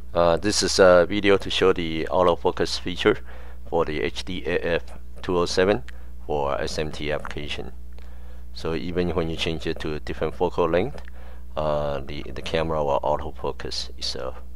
This is a video to show the autofocus feature for the HDAF 207 for SMT application. So even when you change it to a different focal length, the camera will autofocus itself.